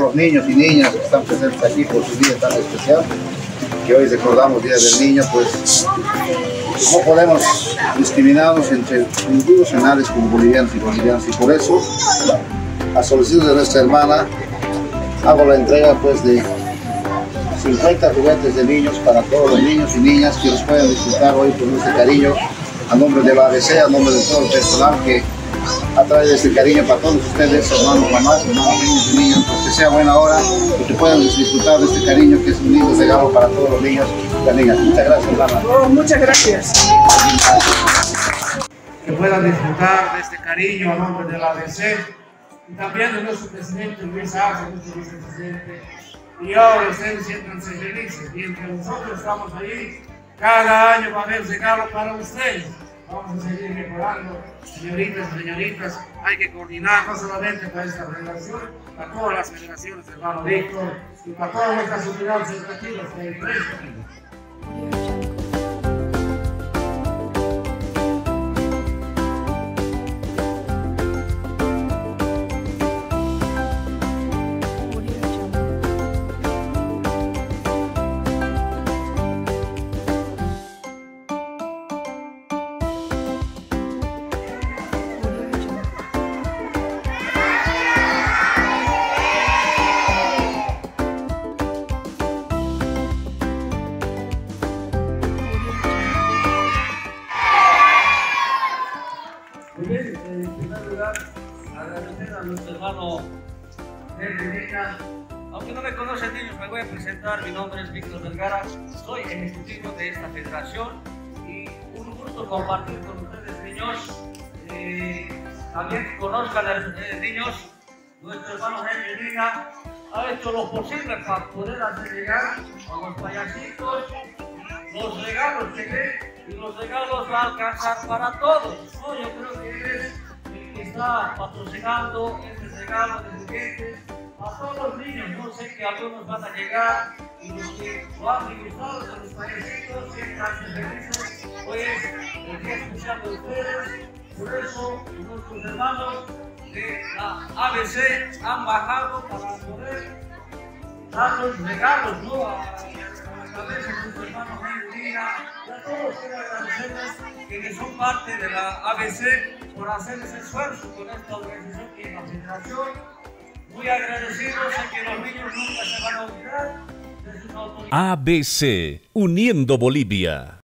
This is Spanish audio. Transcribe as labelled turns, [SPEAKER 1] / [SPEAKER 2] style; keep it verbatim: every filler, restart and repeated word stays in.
[SPEAKER 1] los niños y niñas que están presentes aquí por su día tan especial, que hoy recordamos Día del Niño, pues no podemos discriminarnos entre nacionales como bolivianos y bolivianos, y por eso, a solicitud de nuestra hermana, hago la entrega pues de cincuenta juguetes de niños para todos los niños y niñas que los puedan disfrutar hoy con este cariño, a nombre de la A B C, a nombre de todo el personal que a través de este cariño para todos ustedes, hermanos, mamás, hermanos, niños y niñas, pues que sea buena hora y que puedan disfrutar de este cariño que es un lindo regalo para todos los niños y las niñas. Muchas gracias, hermana.
[SPEAKER 2] Oh, muchas gracias.
[SPEAKER 3] Que puedan disfrutar de este cariño a nombre de la A B C y también de nuestro presidente Luis Arce, nuestro vicepresidente. Y ahora ustedes siéntanse felices, mientras nosotros estamos ahí, cada año va a haber regalo para ustedes. Vamos a seguir mejorando, señoritas y señoritas, hay que coordinar no solamente para esta federación, para todas las federaciones, hermano Víctor, y para todas nuestras unidades educativas que hay tres aquí. Muy bien, en primer lugar, agradecer a nuestro hermano Henry Medina. Aunque no me conocen niños, me voy a presentar. Mi nombre es Víctor Vergara, soy ejecutivo de esta federación y un gusto compartir con ustedes, niños. Eh, también que conozcan a los niños. Nuestro hermano Henry Medina ha hecho lo posible para poder hacer llegar a los payasitos los regalos que ven. Y los regalos va a alcanzar para todos, ¿no? Yo creo que él es el que está patrocinando este regalo de juguetes a todos los niños. No sé que algunos van a llegar y los que lo han disfrutado de los payasitos siéntanse felices. Hoy es el día especial de ustedes, por eso nuestros hermanos de la A B C han bajado para poder dar los regalos, ¿no? A, a la cabeza de nuestros hermanos Henry Medina. Y a todos quiero agradecerles que son parte de la A B C por hacer ese esfuerzo con esta organización y la federación. Muy agradecidos, sé que los niños nunca se van a olvidar de sus autoridades.
[SPEAKER 4] A B C, uniendo Bolivia.